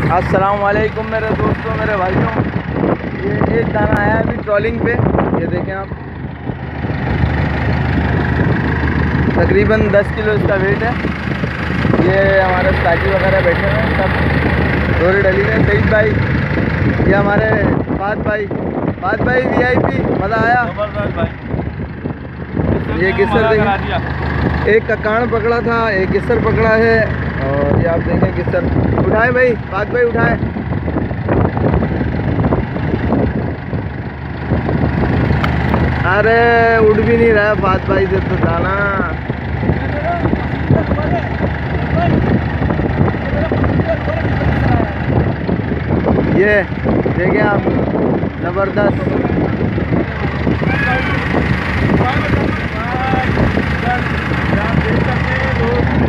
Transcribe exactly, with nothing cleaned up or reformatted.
अस्सलाम वालेकुम मेरे दोस्तों, मेरे भाइयों। ये एक दाना आया है अभी ट्रॉलिंग पे, ये देखें आप। तकरीबन दस किलो इसका वेट है। ये हमारे साथी वगैरह बैठे हुए हैं, सब डोरी डली में। सईद भाई, ये हमारे फात भाई, फात भाई वीआईपी, मज़ा आया जबरदस्त भाई। ये किस्सर देखें, एक का कान पकड़ा था, एक किस्सर पकड़ा है। और ये आप देखें किस्सर उठाए भाई, फात भाई उठाए। अरे उठ भी नहीं रहा फात भाई से तो दाना। ये देखें आप, जबरदस्त। आप देख सकते हैं लोग